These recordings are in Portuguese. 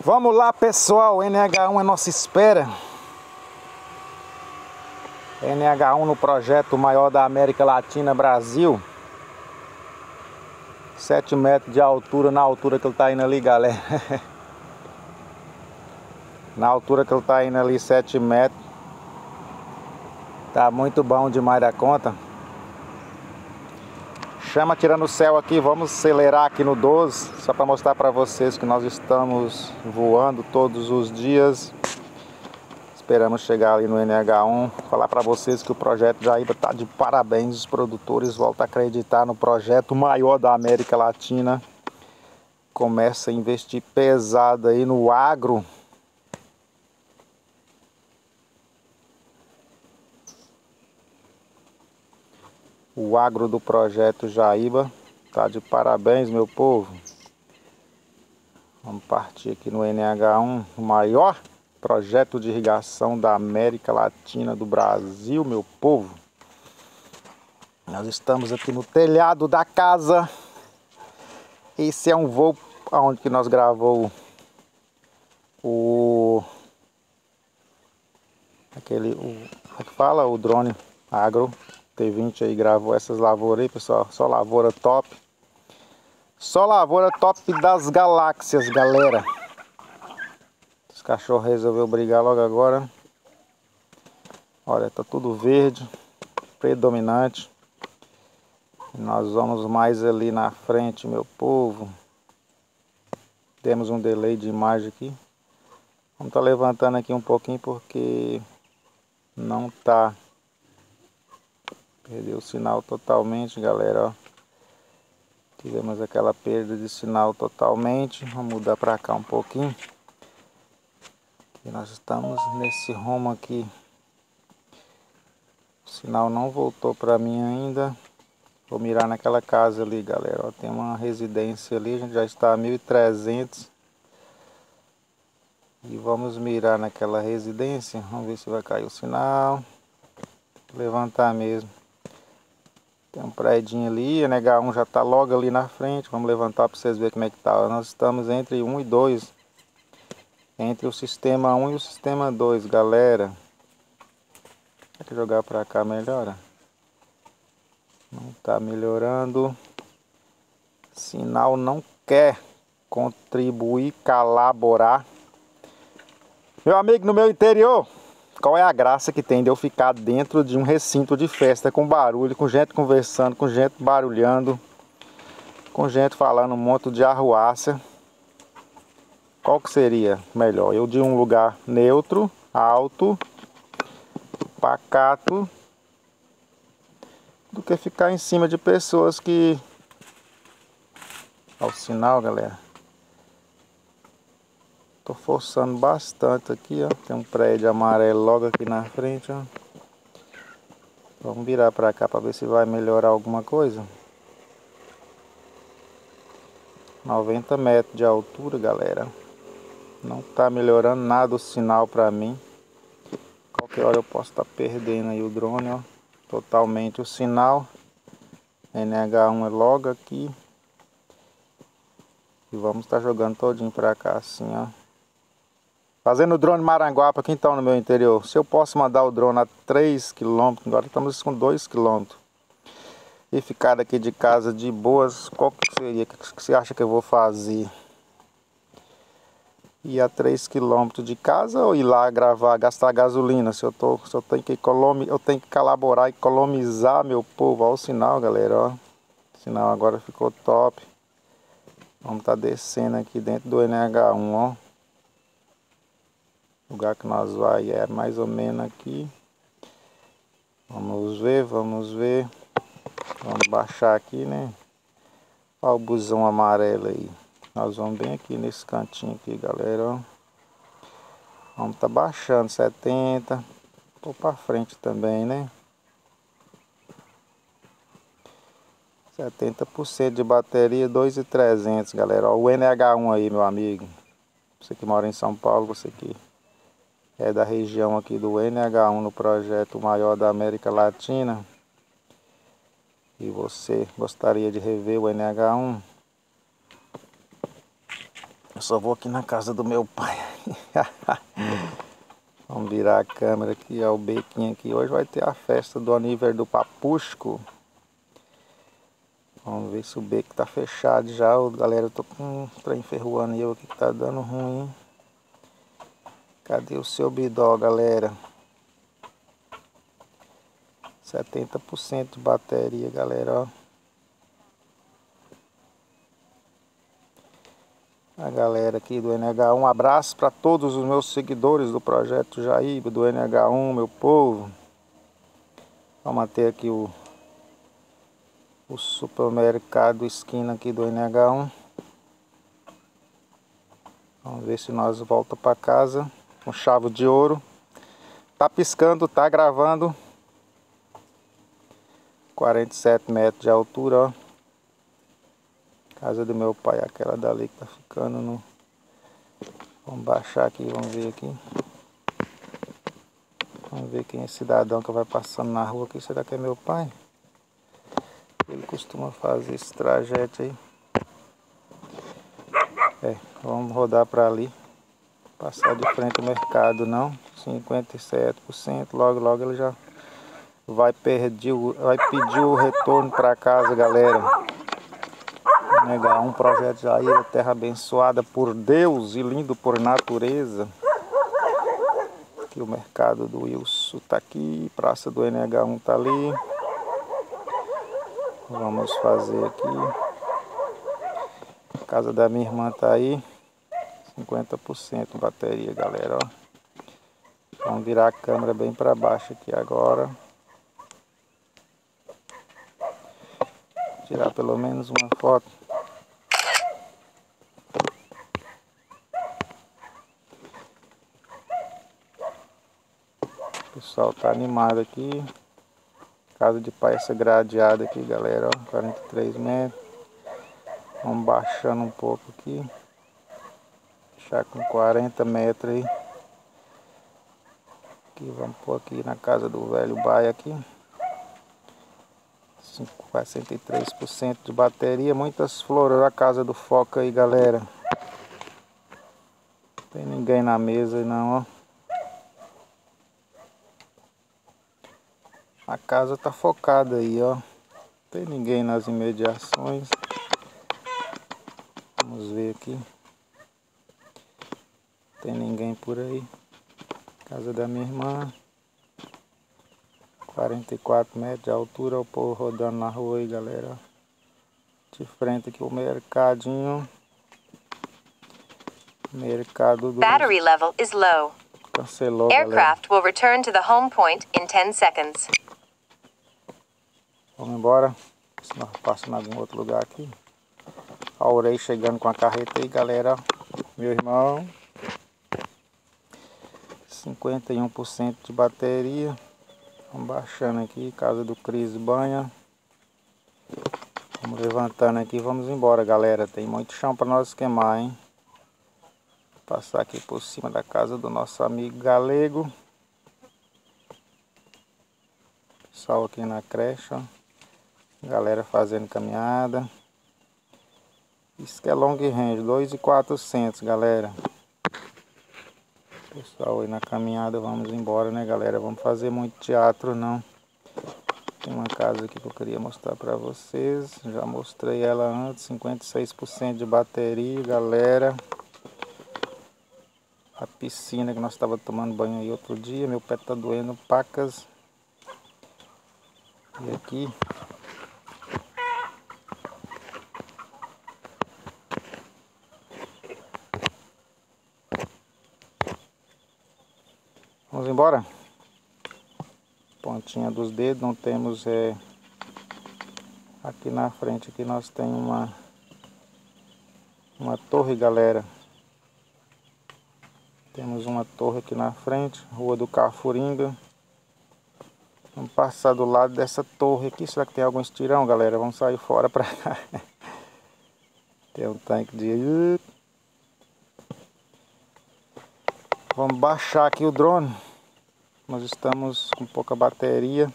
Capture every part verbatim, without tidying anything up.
Vamos lá, pessoal, N H um é nossa espera. N H um no projeto maior da América Latina, Brasil. sete metros de altura, na altura que ele tá indo ali, galera. Na altura que ele tá indo ali, sete metros. Tá muito bom demais da conta. Chama tirando o céu aqui, vamos acelerar aqui no doze, só para mostrar para vocês que nós estamos voando todos os dias. Esperamos chegar ali no N H um, falar para vocês que o projeto Jaíba tá de parabéns, os produtores voltam a acreditar no projeto maior da América Latina. Começa a investir pesado aí no agro. O agro do projeto Jaíba tá de parabéns, meu povo. Vamos partir aqui no N H um, o maior projeto de irrigação da América Latina, do Brasil, meu povo. Nós estamos aqui no telhado da casa. Esse é um voo onde que nós gravou o aquele, o, como é que fala? O drone agro T vinte aí, gravou essas lavouras aí, pessoal. Só lavoura top. Só lavoura top das galáxias, galera. Os cachorros resolveu brigar logo agora. Olha, tá tudo verde, predominante. Nós vamos mais ali na frente, meu povo. Temos um delay de imagem aqui. Vamos estar levantando aqui um pouquinho porque não tá. Perdeu o sinal totalmente, galera, ó. Tivemos aquela perda de sinal totalmente. Vamos mudar para cá um pouquinho. E nós estamos nesse rumo aqui. O sinal não voltou para mim ainda. Vou mirar naquela casa ali, galera, ó. Tem uma residência ali, a gente já está a mil e trezentos. E vamos mirar naquela residência. Vamos ver se vai cair o sinal. Levantar mesmo. Tem um prédio ali, N H um já está logo ali na frente. Vamos levantar para vocês verem como é que tá. Nós estamos entre um e dois. Entre o sistema um e o sistema dois, galera. Tem que jogar para cá, melhora. Não está melhorando. Sinal não quer contribuir, colaborar. Meu amigo, no meu interior, qual é a graça que tem de eu ficar dentro de um recinto de festa com barulho, com gente conversando, com gente barulhando, com gente falando um monte de arruaça? Qual que seria melhor? Eu de um lugar neutro, alto, pacato, do que ficar em cima de pessoas que... Olha o sinal, galera. Tô forçando bastante aqui, ó. Tem um prédio amarelo logo aqui na frente, ó. Vamos virar pra cá pra ver se vai melhorar alguma coisa. noventa metros de altura, galera. Não tá melhorando nada o sinal pra mim. Qualquer hora eu posso estar perdendo aí o drone, ó. Totalmente o sinal. N H um é logo aqui. E vamos estar jogando todinho pra cá assim, ó. Fazendo o drone Maranguape aqui então no meu interior. Se eu posso mandar o drone a três quilômetros, agora estamos com dois quilômetros. E ficar daqui de casa de boas, qual que seria? O que você acha que eu vou fazer? Ir a três quilômetros de casa ou ir lá gravar, gastar gasolina? Se eu, tô, se eu tenho que economizar, eu tenho que colaborar, economizar, meu povo. Olha o sinal, galera, ó. O sinal agora ficou top. Vamos estar descendo aqui dentro do N H um, ó. O lugar que nós vai é mais ou menos aqui. Vamos ver, vamos ver. Vamos baixar aqui, né? Olha o busão amarelo aí. Nós vamos bem aqui nesse cantinho aqui, galera, ó. Vamos tá baixando setenta. Tô para frente também, né? setenta por cento de bateria, dois mil e trezentos, galera. Ó, o N H um aí, meu amigo. Você que mora em São Paulo, você que é da região aqui do N H um no projeto maior da América Latina. E você gostaria de rever o N H um? Eu só vou aqui na casa do meu pai. Vamos virar a câmera aqui, ó, o bequinho aqui. Hoje vai ter a festa do aniversário do Papusco. Vamos ver se o beco tá fechado já. Galera, eu tô com um trem ferroando e eu aqui que tá dando ruim. Cadê o seu bidó, galera? setenta por cento de bateria, galera, ó. A galera aqui do N H um, um abraço para todos os meus seguidores do Projeto Jaíba, do N H um, meu povo. Vamos manter aqui o, o supermercado esquina aqui do N H um. Vamos ver se nós volta para casa com chave de ouro. Tá piscando, tá gravando. quarenta e sete metros de altura, ó. Casa do meu pai, aquela dali que tá ficando no... Vamos baixar aqui, vamos ver aqui. Vamos ver quem é esse cidadão que vai passando na rua aqui. Será que é meu pai? Ele costuma fazer esse trajeto aí. É, vamos rodar para ali. Passar de frente ao mercado não. cinquenta e sete por cento. Logo, logo ele já vai, perder, vai pedir o retorno para casa, galera. N H um, Projeto Jaíba, terra abençoada por Deus e lindo por natureza. Aqui o mercado do Wilson tá aqui, praça do N H um tá ali. Vamos fazer aqui. A casa da minha irmã tá aí, cinquenta por cento bateria, galera, ó. Vamos virar a câmera bem para baixo aqui agora. Tirar pelo menos uma foto. O pessoal tá animado aqui. Casa de pai, essa gradeada aqui, galera, ó, quarenta e três metros. Vamos baixando um pouco aqui. Deixar com quarenta metros aí. Aqui, vamos pôr aqui na casa do velho Baia aqui. sessenta e três por cento de bateria. Muitas flores na casa do Foca aí, galera. Não tem ninguém na mesa aí não, ó. A casa tá focada aí, ó. Não tem ninguém nas imediações. Vamos ver aqui. Não tem ninguém por aí. Casa da minha irmã. quarenta e quatro metros de altura. O povo rodando na rua aí, galera. De frente aqui o mercadinho. Mercado do... Battery level is low. Cancelou, Aircraft galera. will return to the home point in ten seconds. Vamos embora. Se nós passamos em algum outro lugar aqui. A Orei chegando com a carreta aí, galera. Meu irmão. cinquenta e um por cento de bateria. Vamos baixando aqui. Casa do Cris Banha. Vamos levantando aqui. Vamos embora, galera. Tem muito chão para nós queimar, hein. Passar aqui por cima da casa do nosso amigo galego. Pessoal aqui na creche, ó. Galera fazendo caminhada. Isso que é long range, dois mil e quatrocentos, galera. Pessoal aí na caminhada, vamos embora, né, galera? Vamos fazer muito teatro, não. Tem uma casa aqui que eu queria mostrar pra vocês. Já mostrei ela antes, cinquenta e seis por cento de bateria, galera. A piscina que nós estava tomando banho aí outro dia. Meu pé tá doendo, pacas. E aqui... Vamos embora? Pontinha dos dedos, não temos é... Aqui na frente aqui nós temos uma Uma torre, galera. Temos uma torre aqui na frente, Rua do Cafuringa. Vamos passar do lado dessa torre aqui. Será que tem algum estirão, galera? Vamos sair fora pra cá. Tem um tanque de... Vamos baixar aqui o drone. Nós estamos com pouca bateria.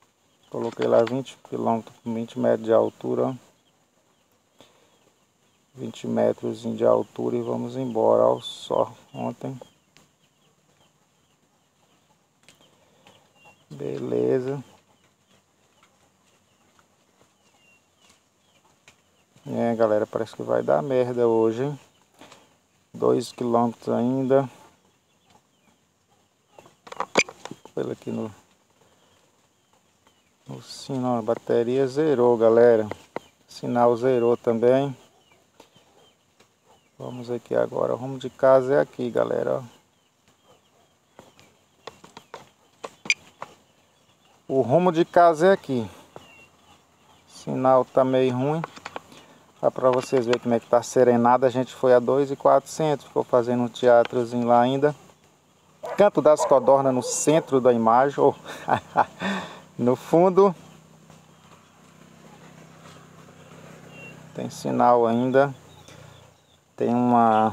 Coloquei lá vinte quilômetros, vinte metros de altura. Ó. vinte metros de altura e vamos embora. Olha só, ontem. Beleza. É, galera, parece que vai dar merda hoje, hein? Dois quilômetros ainda. Pelo aqui no, no sinal, a bateria zerou, galera. Sinal zerou também. Vamos aqui agora. O rumo de casa é aqui, galera. O rumo de casa é aqui. O sinal tá meio ruim. Só para vocês verem como é que tá serenada. A gente foi a dois mil e quatrocentos. Ficou fazendo um teatrozinho lá ainda. Canto das Codornas no centro da imagem. Oh. No fundo. Tem sinal ainda. Tem uma...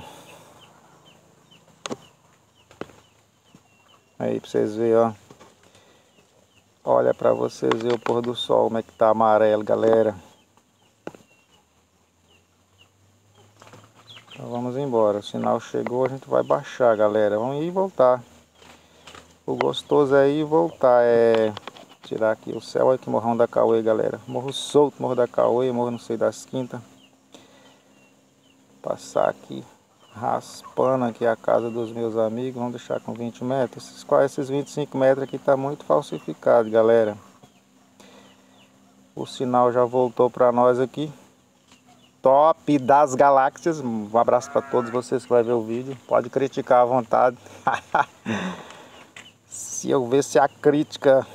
Aí pra vocês verem, ó. Olha pra vocês verem o pôr do sol. Como é que tá amarelo, galera. Então vamos embora. O sinal chegou, a gente vai baixar, galera. Vamos ir e voltar. O gostoso é ir e voltar. É tirar aqui o céu. Olha que morrão da Cauê, galera. Morro solto, morro da Cauê, morro não sei das quintas. Passar aqui, raspando aqui a casa dos meus amigos. Vamos deixar com vinte metros. Esses, quase esses vinte e cinco metros aqui tá muito falsificado, galera. O sinal já voltou para nós aqui. Top das galáxias. Um abraço para todos vocês que vão ver o vídeo. Pode criticar à vontade. Se eu ver se a crítica,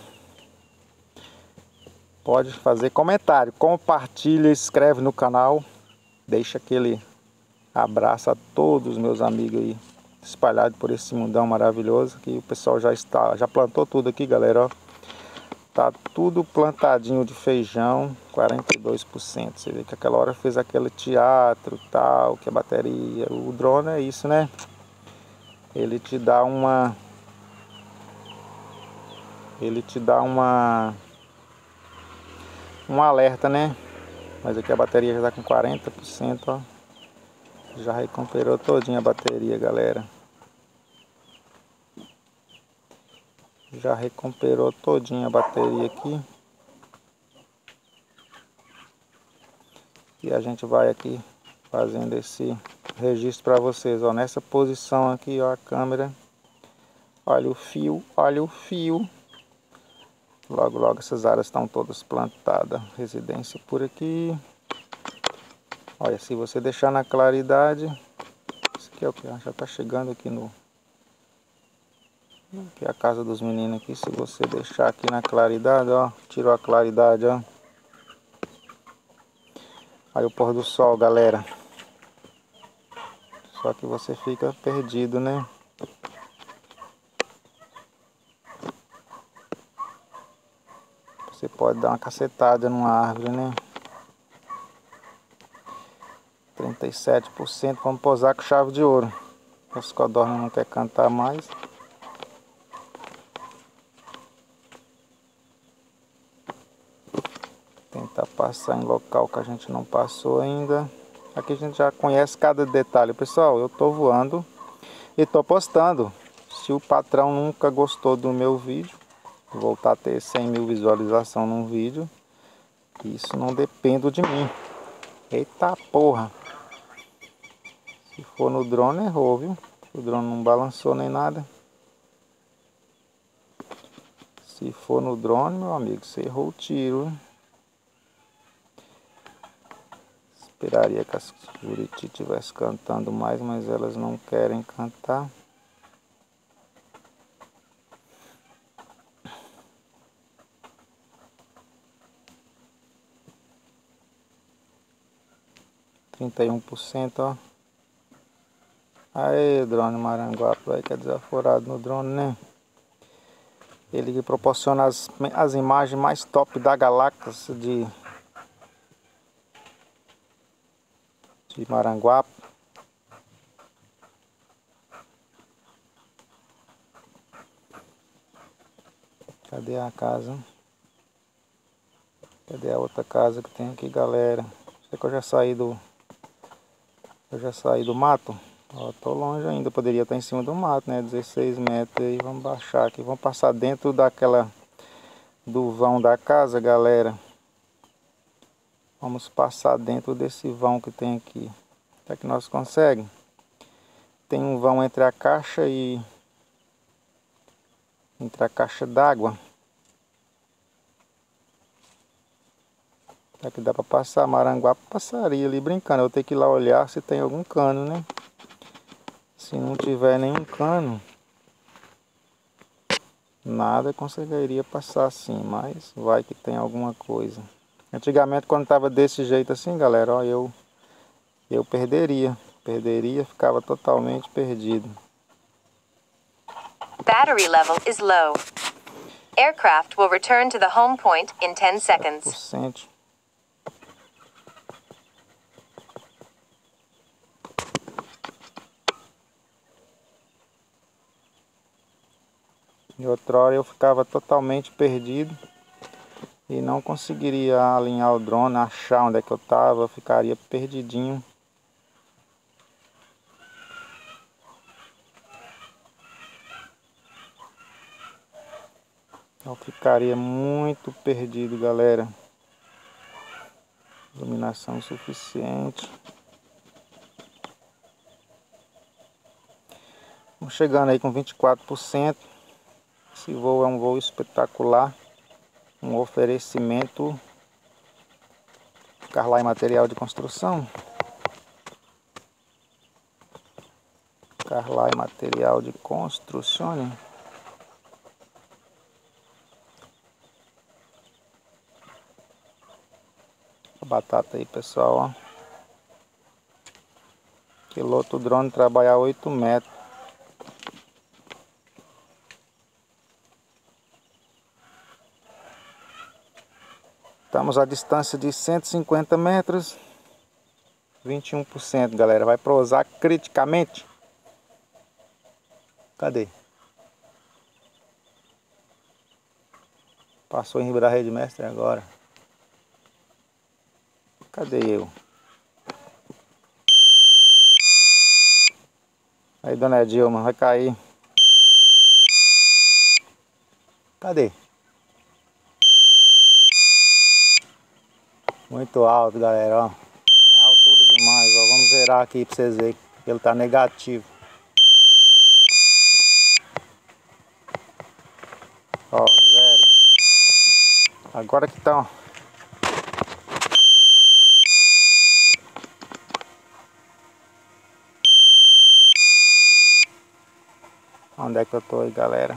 pode fazer comentário, compartilha, inscreve no canal. Deixa aquele abraço a todos os meus amigos aí espalhados por esse mundão maravilhoso. Que o pessoal já está, já plantou tudo aqui, galera, ó. Tá tudo plantadinho de feijão, quarenta e dois por cento. Você vê que aquela hora fez aquele teatro, tal, que a bateria, o drone é isso, né? Ele te dá uma ele te dá uma um alerta, né? Mas aqui a bateria já tá com quarenta por cento, ó. Já recuperou todinha a bateria, galera. Já recuperou todinha a bateria aqui. E a gente vai aqui fazendo esse registro para vocês, ó. Nessa posição aqui, ó, a câmera. Olha o fio, olha o fio. Logo, logo essas áreas estão todas plantadas. Residência por aqui. Olha, se você deixar na claridade. Isso aqui é o que? Já tá chegando aqui no... Aqui é a casa dos meninos aqui. Se você deixar aqui na claridade, ó. Tirou a claridade, ó. Aí o pôr do sol, galera. Só que você fica perdido, né? Você pode dar uma cacetada numa árvore, né? trinta e sete por cento. Vamos posar com chave de ouro. As codornas não quer cantar mais. Tentar passar em local que a gente não passou ainda. Aqui a gente já conhece cada detalhe. Pessoal, eu tô voando e tô postando. Se o patrão nunca gostou do meu vídeo, voltar a ter cem mil visualizações num vídeo, isso não depende de mim. Eita porra! Se for no drone, errou, viu? O drone não balançou nem nada. Se for no drone, meu amigo, você errou o tiro. Esperaria que as Juriti estivessem cantando mais, mas elas não querem cantar. trinta e um por cento, ó. Aê, drone Maranguape, vai que é desaforado no drone, né? Ele que proporciona as, as imagens mais top da galáxia de, de Maranguape. Cadê a casa? Cadê a outra casa que tem aqui, galera? Sei que eu já saí do, Eu já saí do mato. Ó, tô longe ainda, poderia estar em cima do mato, né? dezesseis metros aí, vamos baixar aqui. Vamos passar dentro daquela... do vão da casa, galera. Vamos passar dentro desse vão que tem aqui. Até que nós conseguimos. Tem um vão entre a caixa e... entre a caixa d'água. Aqui dá para passar, Maranguape passaria ali brincando. Eu vou ter que ir lá olhar se tem algum cano, né? Se não tiver nenhum cano, nada conseguiria passar assim, mas vai que tem alguma coisa. Antigamente, quando tava desse jeito assim, galera, ó, eu eu perderia, perderia, ficava totalmente perdido. Battery level is low. Aircraft will return to the home point in ten seconds. sete por cento. E outrora eu ficava totalmente perdido e não conseguiria alinhar o drone, achar onde é que eu estava, eu ficaria perdidinho. Eu ficaria muito perdido, galera. Iluminação insuficiente. Estamos chegando aí com vinte e quatro por cento. Esse voo é um voo espetacular. Um oferecimento Carlyle Material de Construção. Carlyle Material de Construção. A batata aí, pessoal, ó. Piloto drone trabalhar oito metros. Estamos a distância de cento e cinquenta metros. vinte e um por cento, galera. Vai pousar criticamente. Cadê? Passou em Ribeirão Rede Mestre agora. Cadê eu? Aí, dona Dilma, vai cair. Cadê? Muito alto, galera, ó. É altura demais, ó. Vamos zerar aqui pra vocês verem que ele tá negativo. Ó, zero. Agora que tá, ó. Onde é que eu tô aí, galera?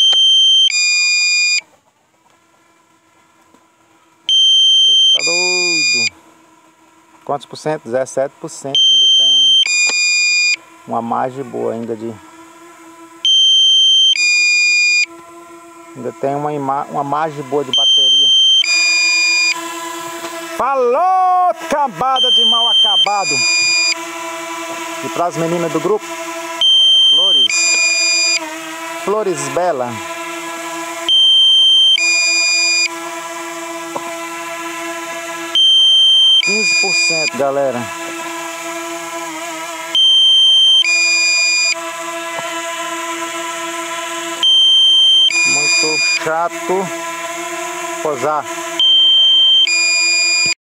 Você tá doido? Quantos por cento? dezessete por cento. Ainda tem um, uma margem boa ainda de... Ainda tem uma, ima... uma margem boa de bateria. Falou, cambada de mal acabado! E para as meninas do grupo, Flores. Flores Bela. quinze por cento, galera. Muito chato posar.